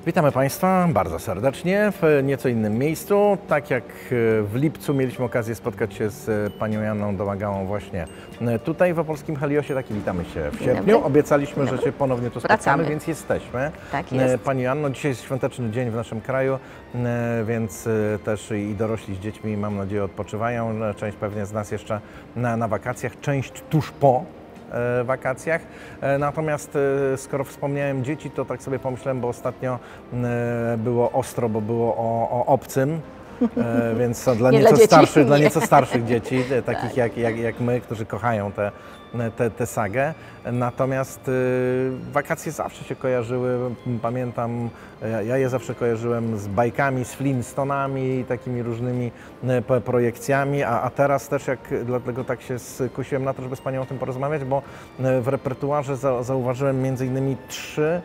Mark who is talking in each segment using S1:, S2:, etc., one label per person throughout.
S1: Witamy Państwa bardzo serdecznie w nieco innym miejscu. Tak jak w lipcu mieliśmy okazję spotkać się z Panią Joanną Domagałą właśnie tutaj w opolskim Heliosie, tak i witamy się w sierpniu. Obiecaliśmy, że się ponownie tu spotkamy, więc jesteśmy.
S2: Tak jest.
S1: Pani Joanno, dzisiaj jest świąteczny dzień w naszym kraju, więc też i dorośli z dziećmi, mam nadzieję, odpoczywają. Część pewnie z nas jeszcze na wakacjach, część tuż po wakacjach. Natomiast skoro wspomniałem dzieci, to tak sobie pomyślałem, bo ostatnio było ostro, bo było o obcym, więc dla nieco starszych dzieci, takich jak my, którzy kochają tę sagę. Natomiast wakacje zawsze się kojarzyły, pamiętam, ja je zawsze kojarzyłem z bajkami, z Flintstonami, takimi różnymi projekcjami, a teraz też dlatego tak się skusiłem na to, żeby z Panią o tym porozmawiać, bo w repertuarze zauważyłem między innymi 3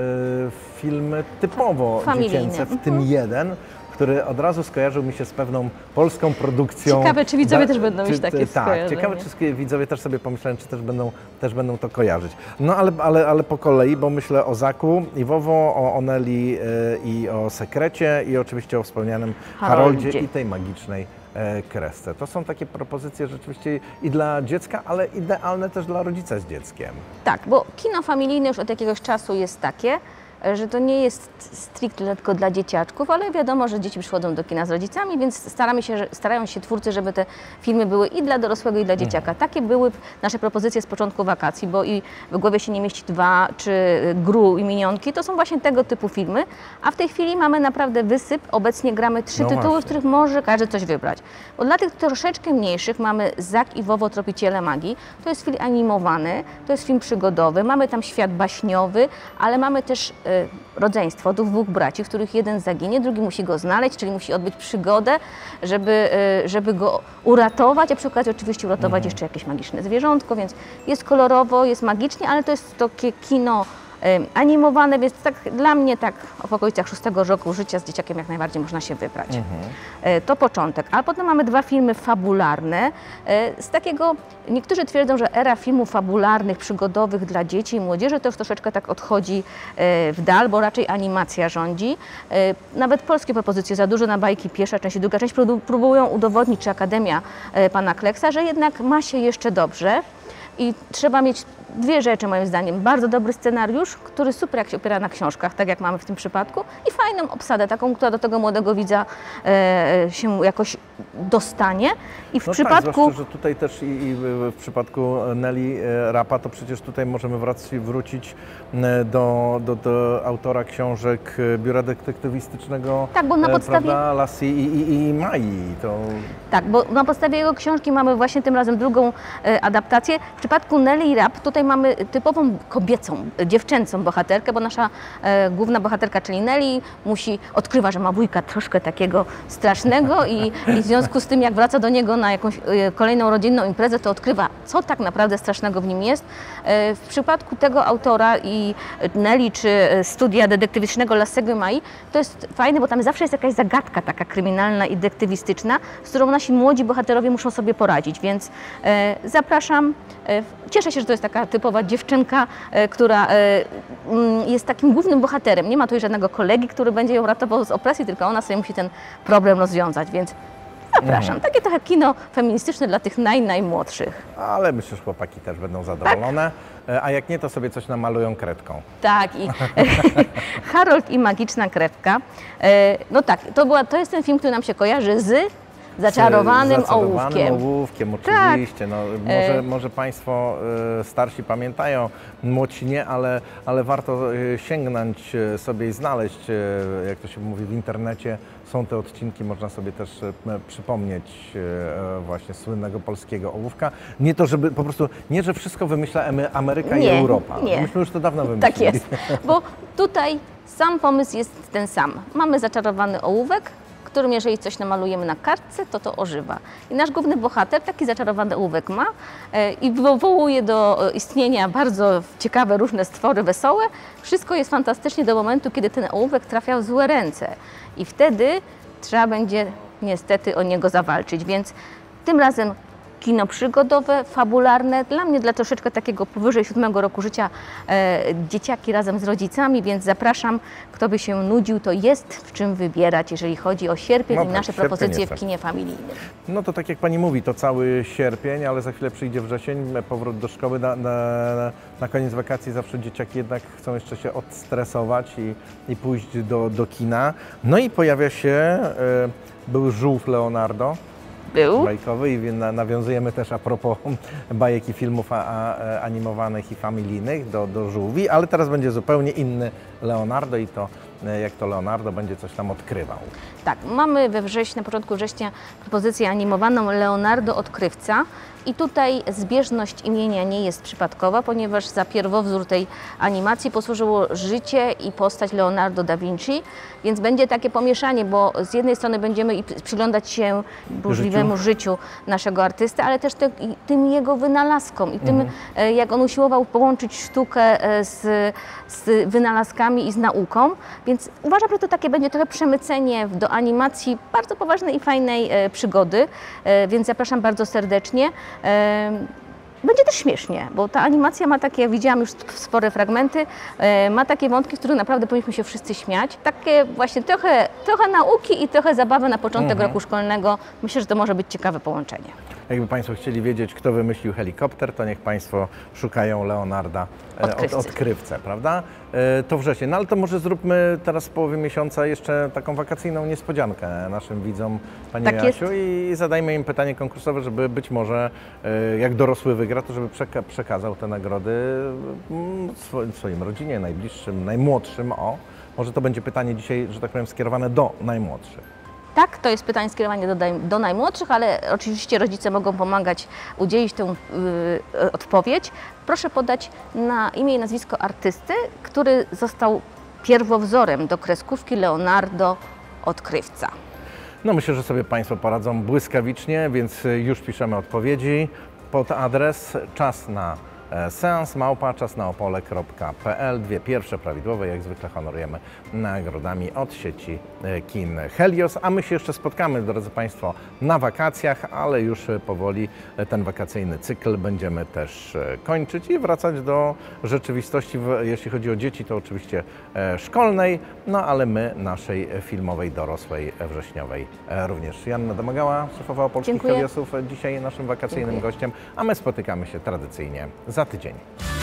S1: filmy typowo dziecięce, w tym jeden, który od razu skojarzył mi się z pewną polską produkcją.
S2: Ciekawe, czy widzowie też będą mieć takie skojarzenie.
S1: Tak, ciekawe, czy widzowie też sobie pomyślałem, czy też będą to kojarzyć. No ale po kolei, bo myślę o Zaku i Wowo, o Neli i o Sekrecie i oczywiście o wspomnianym Haroldzie i tej magicznej kresce. To są takie propozycje rzeczywiście i dla dziecka, ale idealne też dla rodzica z dzieckiem.
S2: Tak, bo kino familijne już od jakiegoś czasu jest takie, że to nie jest stricte tylko dla dzieciaczków, ale wiadomo, że dzieci przychodzą do kina z rodzicami, więc starają się twórcy, żeby te filmy były i dla dorosłego, i dla dzieciaka. Takie były nasze propozycje z początku wakacji, bo i W głowie się nie mieści 2, czy Gru i Minionki, to są właśnie tego typu filmy, a w tej chwili mamy naprawdę wysyp. Obecnie gramy 3 tytuły, w których może każdy coś wybrać. Bo dla tych troszeczkę mniejszych mamy Zak i Wowo, Tropiciele Magii. To jest film animowany, to jest film przygodowy, mamy tam świat baśniowy, ale mamy też rodzeństwo, 2 braci, w których jeden zaginie, drugi musi go znaleźć, czyli musi odbyć przygodę, żeby go uratować, a przy okazji oczywiście uratować jeszcze jakieś magiczne zwierzątko, więc jest kolorowo, jest magicznie, ale to jest takie kino animowane, więc tak dla mnie tak w okolicach 6 roku życia z dzieciakiem jak najbardziej można się wybrać. To początek. A potem mamy 2 filmy fabularne. Z takiego, niektórzy twierdzą, że era filmów fabularnych, przygodowych dla dzieci i młodzieży to już troszeczkę tak odchodzi w dal, bo raczej animacja rządzi. Nawet polskie propozycje, Za dużo na bajki, pierwsza część i druga część próbują udowodnić, czy Akademia pana Kleksa, że jednak ma się jeszcze dobrze. I trzeba mieć 2 rzeczy moim zdaniem. Bardzo dobry scenariusz, który super jak się opiera na książkach, tak jak mamy w tym przypadku, i fajną obsadę, taką, która do tego młodego widza się jakoś dostanie. I w przypadku...
S1: Tak, zwłaszcza, że tutaj też i w przypadku Neli Rapa, to przecież tutaj możemy wrócić do autora książek Biura Detektywistycznego,
S2: tak, bo na podstawie
S1: Lassie i Mai.
S2: Tak, bo na podstawie jego książki mamy właśnie tym razem drugą adaptację. W przypadku Neli Rap tutaj mamy typową kobiecą, dziewczęcą bohaterkę, bo nasza główna bohaterka, czyli Neli, odkrywa, że ma wujka troszkę takiego strasznego i w związku z tym, jak wraca do niego na jakąś kolejną rodzinną imprezę, to odkrywa, co tak naprawdę strasznego w nim jest. W przypadku tego autora i Neli, czy studia detektywistycznego Lassego i Mai, to jest fajne, bo tam zawsze jest jakaś zagadka taka kryminalna i detektywistyczna, z którą nasi młodzi bohaterowie muszą sobie poradzić, więc zapraszam. Cieszę się, że to jest taka typowa dziewczynka, która jest takim głównym bohaterem. Nie ma tutaj żadnego kolegi, który będzie ją ratował z opresji, tylko ona sobie musi ten problem rozwiązać, więc zapraszam. Takie trochę kino feministyczne dla tych najmłodszych.
S1: Ale myślę, że chłopaki też będą zadowolone, tak? A jak nie, to sobie coś namalują kredką.
S2: Tak, i Harold i magiczna kredka. No tak, to jest ten film, który nam się kojarzy z Zaczarowanym ołówkiem.
S1: Ołówkiem, oczywiście. Tak. No, może Państwo starsi pamiętają, młodsi nie, ale warto sięgnąć sobie i znaleźć, jak to się mówi w internecie, są te odcinki, można sobie też przypomnieć właśnie słynnego polskiego ołówka. Nie to, żeby po prostu, nie, że wszystko wymyśla Ameryka i Europa.
S2: Nie.
S1: Myśmy już to dawno wymyślili.
S2: Tak jest, bo tutaj sam pomysł jest ten sam. Mamy zaczarowany ołówek, którym jeżeli coś namalujemy na kartce, to ożywa. I nasz główny bohater taki zaczarowany ołówek ma i wywołuje do istnienia bardzo ciekawe, różne stwory, wesołe. Wszystko jest fantastycznie do momentu, kiedy ten ołówek trafia w złe ręce. I wtedy trzeba będzie niestety o niego zawalczyć. Więc tym razem kino przygodowe, fabularne, dla mnie dla troszeczkę takiego powyżej 7 roku życia, dzieciaki razem z rodzicami, więc zapraszam, kto by się nudził, to jest w czym wybierać, jeżeli chodzi o sierpień
S1: No
S2: i
S1: tak,
S2: nasze
S1: sierpień
S2: propozycje
S1: jest
S2: w kinie familijnym.
S1: No to tak jak Pani mówi, to cały sierpień, ale za chwilę przyjdzie wrzesień, powrót do szkoły. Na koniec wakacji zawsze dzieciaki jednak chcą jeszcze się odstresować i pójść do kina. No i pojawia się był żółw Leonardo.
S2: Był.
S1: Bajkowy i nawiązujemy też a propos bajek i filmów animowanych i familijnych do żółwi, ale teraz będzie zupełnie inny Leonardo i to jak to Leonardo będzie coś tam odkrywał.
S2: Tak, mamy we wrześniu, na początku września propozycję animowaną Leonardo Odkrywca i tutaj zbieżność imienia nie jest przypadkowa, ponieważ za pierwowzór tej animacji posłużyło życie i postać Leonardo da Vinci, więc będzie takie pomieszanie, bo z jednej strony będziemy przyglądać się burzliwemu życiu naszego artysty, ale też tym jego wynalazkom i tym, jak on usiłował połączyć sztukę z wynalazkami i z nauką, więc uważam, że to takie będzie trochę przemycenie do animacji bardzo poważnej i fajnej przygody, więc zapraszam bardzo serdecznie. Będzie też śmiesznie, bo ta animacja ma takie, widziałam już spore fragmenty, ma takie wątki, z których naprawdę powinniśmy się wszyscy śmiać. Takie właśnie trochę nauki i trochę zabawy na początek roku szkolnego. Myślę, że to może być ciekawe połączenie.
S1: Jakby Państwo chcieli wiedzieć, kto wymyślił helikopter, to niech Państwo szukają Leonarda Odkrywcę, prawda? To wrzesień. No ale to może zróbmy teraz w połowie miesiąca jeszcze taką wakacyjną niespodziankę naszym widzom, Pani
S2: Tak
S1: Jasiu,
S2: jest.
S1: i zadajmy im pytanie konkursowe, żeby być może, jak dorosły wygra, to żeby przekazał te nagrody swoim rodzinie, najbliższym, najmłodszym. Może to będzie pytanie dzisiaj, że tak powiem, skierowane do najmłodszych.
S2: Tak, to jest pytanie skierowane do najmłodszych, ale oczywiście rodzice mogą pomagać udzielić tę odpowiedź. Proszę podać na imię i nazwisko artysty, który został pierwowzorem do kreskówki Leonardo Odkrywca.
S1: No myślę, że sobie Państwo poradzą błyskawicznie, więc już piszemy odpowiedzi pod adres czas na seans @czasnaopole.pl. Dwie pierwsze prawidłowe, jak zwykle honorujemy nagrodami od sieci kin Helios, a my się jeszcze spotkamy, drodzy Państwo, na wakacjach, ale już powoli ten wakacyjny cykl będziemy też kończyć i wracać do rzeczywistości, jeśli chodzi o dzieci, to oczywiście szkolnej, no ale my naszej filmowej, dorosłej, wrześniowej również. Joanna Domagała, szefowa Opolskich
S2: Dziękuję.
S1: Heliosów, dzisiaj naszym wakacyjnym gościem, a my spotykamy się tradycyjnie za tydzień.